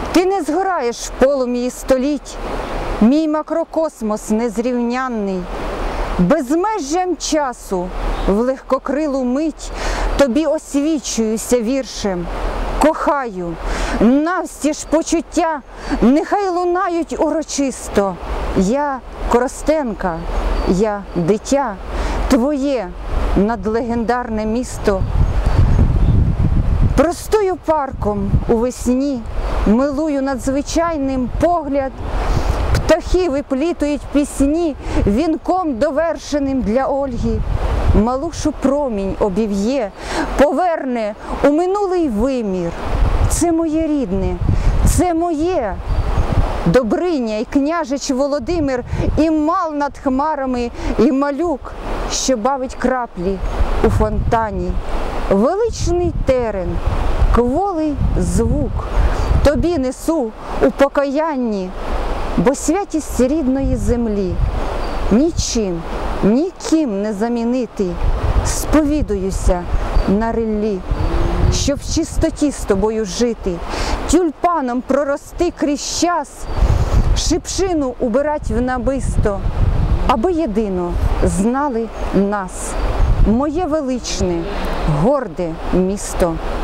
Ти не згораєш в полум'ї століть, мій макрокосмос незрівнянний. Безмежжям часу в легкокрилу мить тобі освічуюся віршем. Кохаю, навстіж почуття нехай лунають урочисто. Я Коростенка, я дитя, твоє надлегендарне місто. Простою парком у весні милую надзвичайним погляд. Птахи виплітують пісні вінком довершеним для Ольги. Малушу промінь обів'є, поверне у минулий вимір. Це моє рідне, це моє. Добриня і княжич Володимир, і мал над хмарами, і малюк, що бавить краплі у фонтані. Величний терен, кволий звук тобі несу у покаянні, бо святість рідної землі нічим, ніким не замінити. Сповідуюся на риллі, щоб в чистоті з тобою жити, тюльпаном прорости крізь час, шипшину убирать в намисто, аби єдино знали нас, моє величне, горде місто.